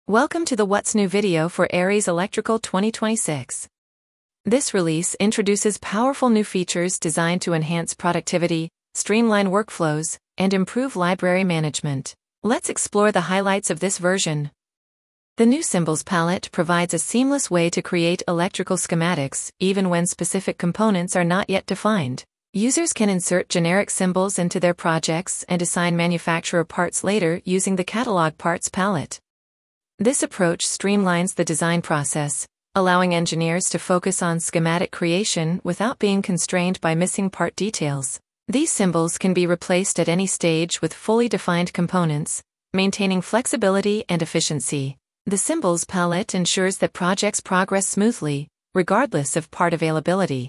Welcome to the What's New video for ARES Electrical 2026. This release introduces powerful new features designed to enhance productivity, streamline workflows, and improve library management. Let's explore the highlights of this version. The new Symbols palette provides a seamless way to create electrical schematics, even when specific components are not yet defined. Users can insert generic symbols into their projects and assign manufacturer parts later using the Catalog Parts palette. This approach streamlines the design process, allowing engineers to focus on schematic creation without being constrained by missing part details. These symbols can be replaced at any stage with fully defined components, maintaining flexibility and efficiency. The Symbols palette ensures that projects progress smoothly, regardless of part availability.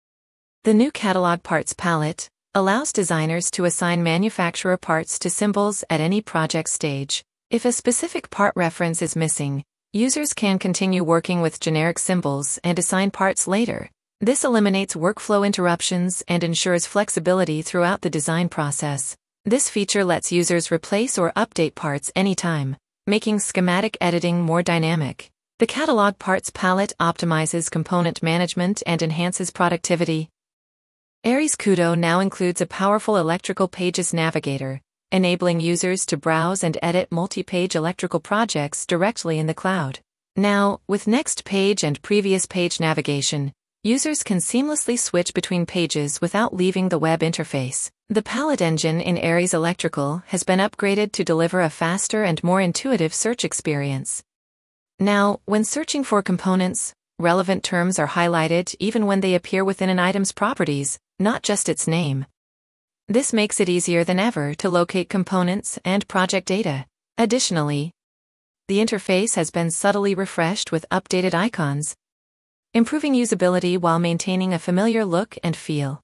The new Catalog Parts palette allows designers to assign manufacturer parts to symbols at any project stage. If a specific part reference is missing, users can continue working with generic symbols and assign parts later. This eliminates workflow interruptions and ensures flexibility throughout the design process. This feature lets users replace or update parts anytime, making schematic editing more dynamic. The Catalog Parts palette optimizes component management and enhances productivity. ARES Kudo now includes a powerful electrical pages navigator, enabling users to browse and edit multi-page electrical projects directly in the cloud. Now, with next page and previous page navigation, users can seamlessly switch between pages without leaving the web interface. The palette engine in ARES Electrical has been upgraded to deliver a faster and more intuitive search experience. Now, when searching for components, relevant terms are highlighted even when they appear within an item's properties, not just its name. This makes it easier than ever to locate components and project data. Additionally, the interface has been subtly refreshed with updated icons, improving usability while maintaining a familiar look and feel.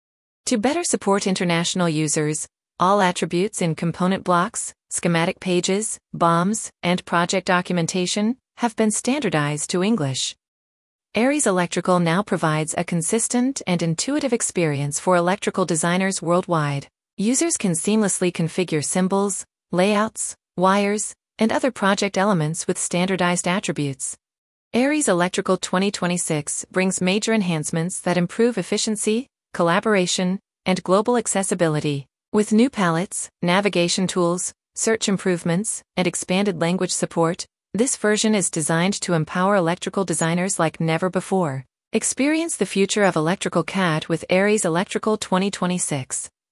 To better support international users, all attributes in component blocks, schematic pages, BOMs, and project documentation have been standardized to English. ARES Electrical now provides a consistent and intuitive experience for electrical designers worldwide. Users can seamlessly configure symbols, layouts, wires, and other project elements with standardized attributes. ARES Electrical 2026 brings major enhancements that improve efficiency, collaboration, and global accessibility. With new palettes, navigation tools, search improvements, and expanded language support, this version is designed to empower electrical designers like never before. Experience the future of electrical CAD with ARES Electrical 2026.